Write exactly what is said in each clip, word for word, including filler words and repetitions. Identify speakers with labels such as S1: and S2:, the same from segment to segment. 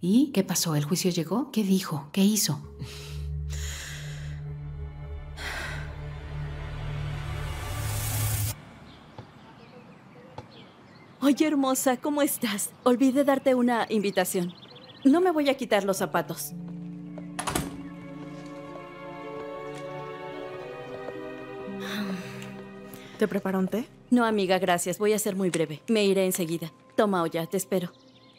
S1: ¿Y qué pasó? ¿El juicio llegó? ¿Qué dijo? ¿Qué hizo?
S2: Oye, hermosa, ¿cómo estás? Olvidé darte una invitación. No me voy a quitar los zapatos.
S3: ¿Te preparo un té?
S2: No, amiga, gracias. Voy a ser muy breve. Me iré enseguida. Toma, Oya, te espero.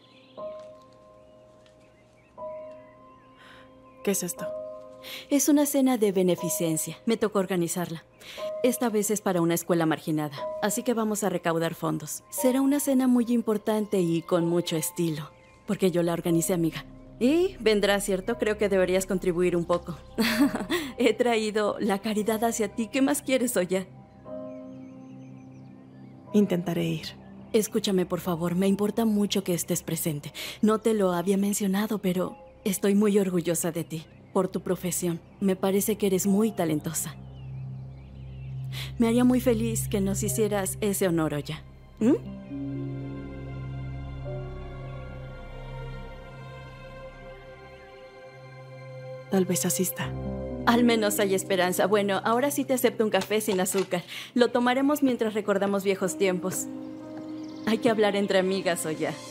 S3: ¿Qué es esto?
S2: Es una cena de beneficencia. Me tocó organizarla. Esta vez es para una escuela marginada, así que vamos a recaudar fondos. Será una cena muy importante y con mucho estilo, porque yo la organicé, amiga. Y vendrá, ¿cierto? Creo que deberías contribuir un poco. He traído la caridad hacia ti. ¿Qué más quieres, Oya?
S3: Intentaré ir.
S2: Escúchame, por favor. Me importa mucho que estés presente. No te lo había mencionado, pero estoy muy orgullosa de ti, por tu profesión. Me parece que eres muy talentosa. Me haría muy feliz que nos hicieras ese honor, Oya. ¿Mm?
S3: Tal vez asista.
S2: Al menos hay esperanza. Bueno, ahora sí te acepto un café sin azúcar. Lo tomaremos mientras recordamos viejos tiempos. Hay que hablar entre amigas, Oya.